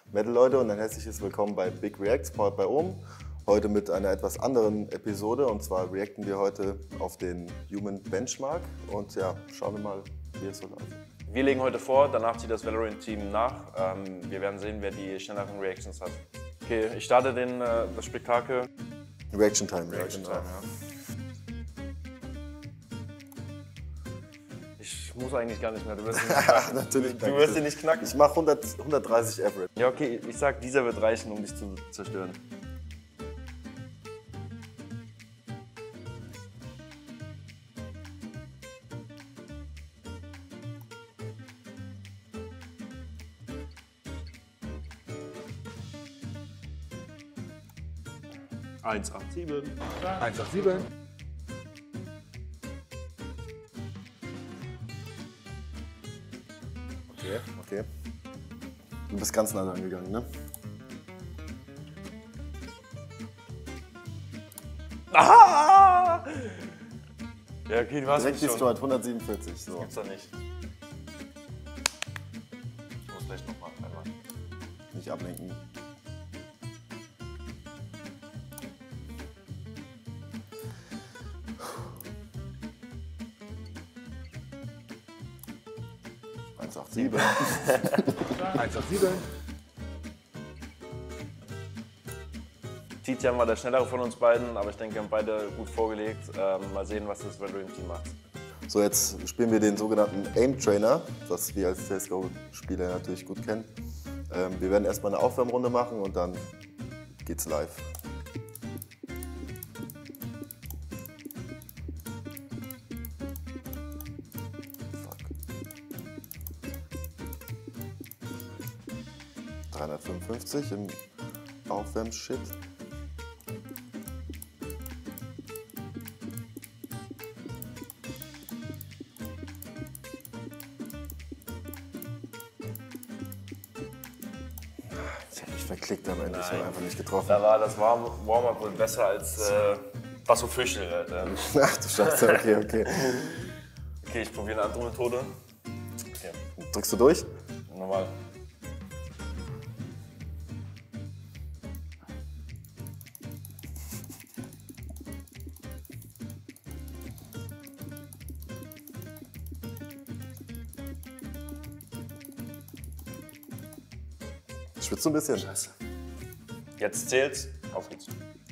Metal Leute und ein herzliches Willkommen bei Big Reacts, powered by Ohm. Heute mit einer etwas anderen Episode und zwar reacten wir heute auf den Human Benchmark und ja, schauen wir mal, wie es so läuft. Wir legen heute vor, danach zieht das Valorant-Team nach. Wir werden sehen, wer die schnelleren Reactions hat. Okay, ich starte das Spektakel. Reaction Time. Reaction Time, ja. Ich muss eigentlich gar nicht mehr, du wirst ihn nicht knacken. Natürlich Du wirst ihn nicht knacken. Ich mache 130 Average. Ja, okay, ich sag, dieser wird reichen, um dich zu zerstören. Eins, acht, sieben. 187. Okay. Du bist ganz nah dran gegangen, ne? Ah! Ja, okay, du hast Direkt mich bist du schon. halt 147. So. Gibt's doch nicht. Ich muss gleich nochmal einmal. Nicht ablenken. Sieben. 187. Tizian war der schnellere von uns beiden, aber ich denke, wir haben beide gut vorgelegt. Mal sehen, was das Valorant-Team macht. So, jetzt spielen wir den sogenannten Aim Trainer, was wir als CSGO-Spieler natürlich gut kennen. Wir werden erstmal eine Aufwärmrunde machen und dann geht's live. Fuck. 355 im Aufwärmshit. Ich habe mich verklickt am Ende, ich habe einfach nicht getroffen. Da war das Warm-up wohl besser als was so Fischl, Alter. Ach du Scheiße, okay. Okay, ich probiere eine andere Methode. Okay, Drückst du durch? normal. Schwitzt du ein bisschen? Scheiße. Jetzt zählt's. Auf geht's.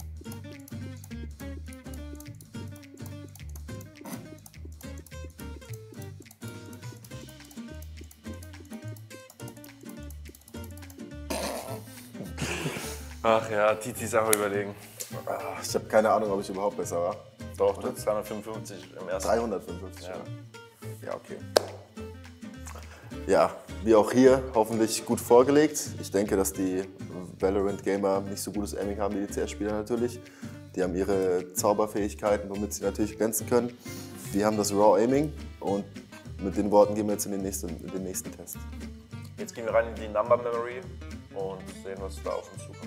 Ach ja, Tizi ist einfach überlegen. Ich habe keine Ahnung, ob ich überhaupt besser war. Doch, du hast 255 im ersten. 355. Ja. Ja, okay. Ja, wie auch hier, hoffentlich gut vorgelegt. Ich denke, dass die Valorant-Gamer nicht so gutes Aiming haben wie die CS-Spieler natürlich. Die haben ihre Zauberfähigkeiten, womit sie natürlich glänzen können. Die haben das Raw-Aiming und mit den Worten gehen wir jetzt in den nächsten Test. Jetzt gehen wir rein in die Number Memory und sehen, was da auf uns zukommt.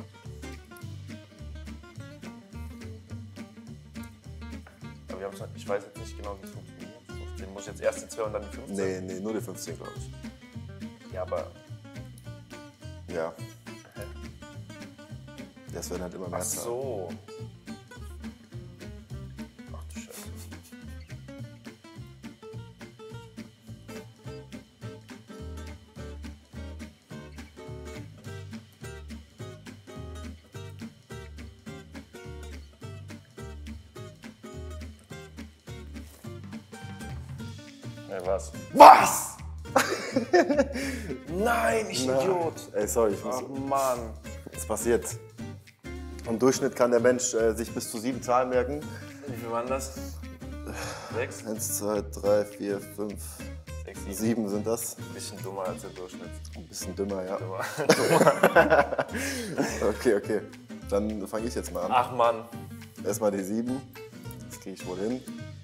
Aber ich weiß jetzt nicht genau, wie es funktioniert. 15 muss ich jetzt erst die 2 und dann die 15? Nee, nur die 15, glaube ich. Ja, aber. Ja. Das werden halt immer mehr. Ach so. Ach du Scheiße. Ja, was? Was? Nein, ich Idiot! Ey, sorry, ich muss. Ach Mann. Was passiert? Im Durchschnitt kann der Mensch sich bis zu 7 Zahlen merken. Wie viel waren das? 6? 1, 2, 3, 4, 5, 6, 7. 7 sind das. Ein bisschen dummer als der Durchschnitt. Ein bisschen dümmer, ja. Dummer. Okay. Dann fange ich jetzt mal an. Ach Mann. Erstmal die 7. Das kriege ich wohl hin.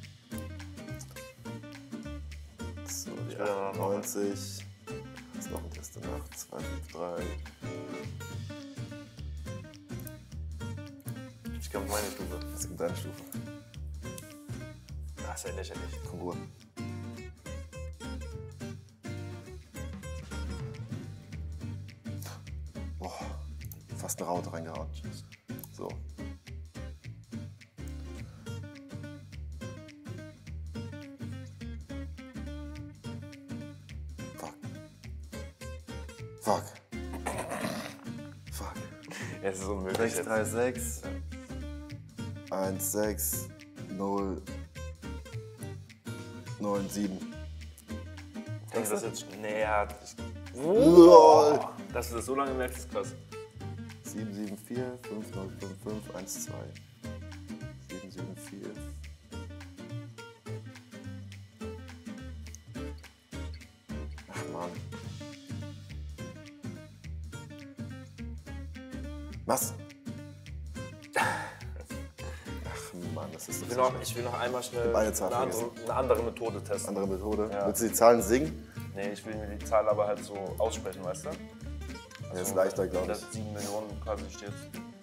So, die will noch 98. Was ist noch ein Test danach? 2, 5, 3. Ich komme meine Stufe. Das gibt deine Stufe. Das ist ja lächerlich. Kongur. Hast eine Raute reingehauen. So. Fuck. Fuck. Es ist unmöglich. 6, 3, 6. 1, 6, 0, 9, 7. Denkst du das jetzt? Nee, ja. LOL. Dass du das so lange merkst, ist krass. 7, 7, 4, 5, 0, 5, 5, 1, 2. 7, 7, 4. Ach Mann. Was? Ach Mann, das ist doch Ich will noch einmal schnell eine Zahl eine andere Methode testen. andere Methode. Ja. Willst du die Zahlen singen? Nee, ich will mir die Zahl aber halt so aussprechen, weißt du? Ja, ist leichter, glaube ich. 7 Millionen quasi steht.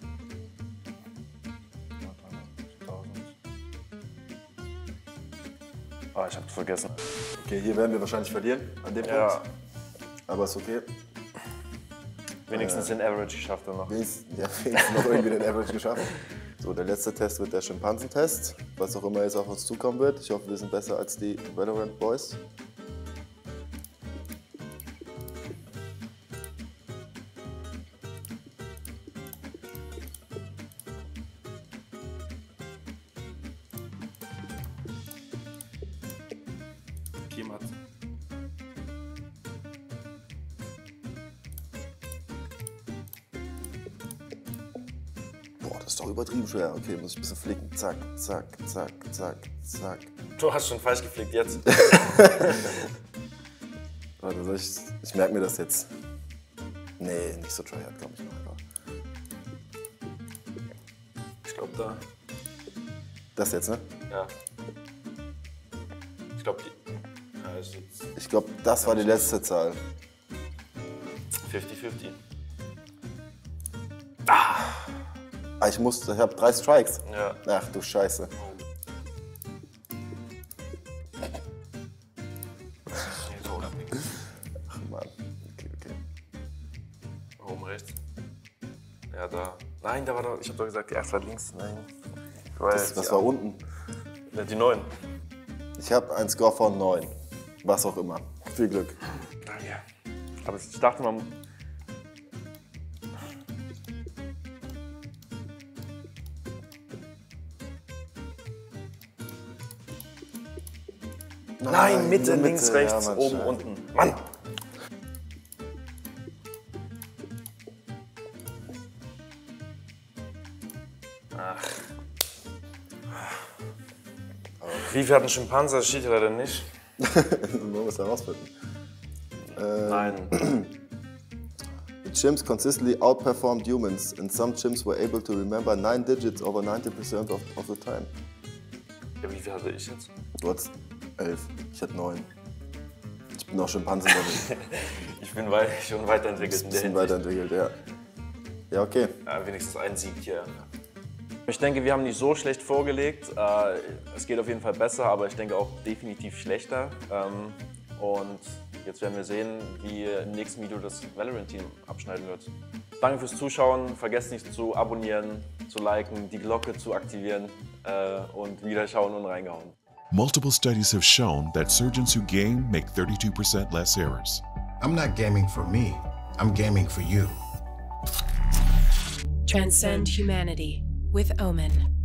Ah, ich hab's vergessen. Okay, hier werden wir wahrscheinlich verlieren an dem Ja, Punkt. Aber ist okay. wenigstens den Average geschafft dann noch. Wenigstens noch irgendwie den Average geschafft. So, der letzte Test wird der Schimpansentest. Was auch immer jetzt auf uns zukommen wird. Ich hoffe, wir sind besser als die Valorant Boys. Jemand. Boah, das ist doch übertrieben schwer. Okay, muss ich ein bisschen flicken. Zack, zack, zack, zack, zack. Du hast schon falsch geflickt jetzt. Warte, ich merke mir das jetzt. Nee, nicht so tryhard, glaube ich. Noch. Ich glaube da. Das jetzt, ne? Ja. Ich glaube die. Ja, ist jetzt Ich glaube, das war die letzte Zahl. 50-50. Ah, ich habe 3 Strikes. Ja. Ach du Scheiße. Ach Mann. Okay. Oben rechts. Ja, da. Nein, da war doch. Ich hab doch gesagt, die erste war links. Nein. Das war unten. Ja, die 9. Ich habe einen Score von 9. Was auch immer. Viel Glück. Danke. Aber ich dachte mal. Nein, Mitte, links, rechts, ja, Mann, oben, Scheiße. unten. Mann! Ach. Wie viel hat ein Schimpanse? Das steht ja leider nicht. Man muss herausfinden. Nein. The chimps consistently outperformed humans, and some chimps were able to remember 9 digits over 90% of the time. Ja, wie viel hatte ich jetzt? Du hattest 11, ich hatte 9. Ich bin auch Schimpansen. Ich bin schon weiterentwickelt in Ein der bisschen Hinsicht. weiterentwickelt, ja. Ja, okay. Ja, wenigstens ein Sieg hier. Ich denke, wir haben nicht so schlecht vorgelegt. Es geht auf jeden Fall besser, aber ich denke auch definitiv schlechter. Und jetzt werden wir sehen, wie im nächsten Video das Valorant-Team abschneiden wird. Danke fürs Zuschauen. Vergesst nicht zu abonnieren, zu liken, die Glocke zu aktivieren und wieder schauen und reingehauen. Multiple studies have shown that surgeons who game make 32% less errors. I'm not gaming for me, I'm gaming for you. Transcend humanity with Omen.